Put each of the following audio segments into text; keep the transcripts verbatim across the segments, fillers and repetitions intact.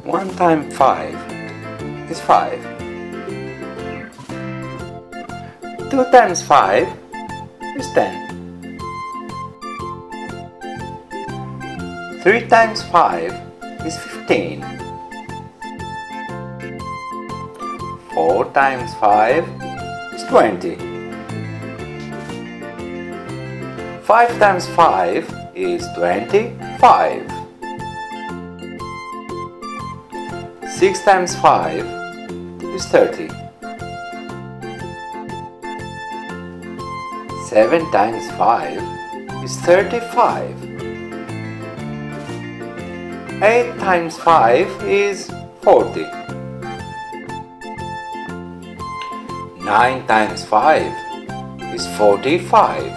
one times five is five. two times five is ten. three times five is fifteen. four times five is twenty. five times five is twenty-five. six times five is thirty. seven times five is thirty-five. eight times five is forty. nine times five is forty-five.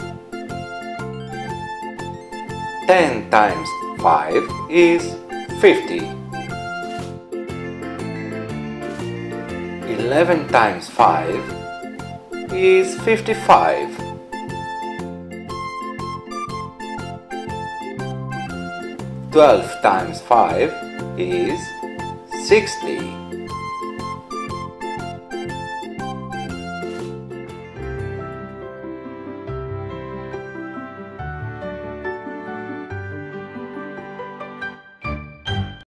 ten times five is fifty. eleven times five is fifty-five. twelve times five is sixty.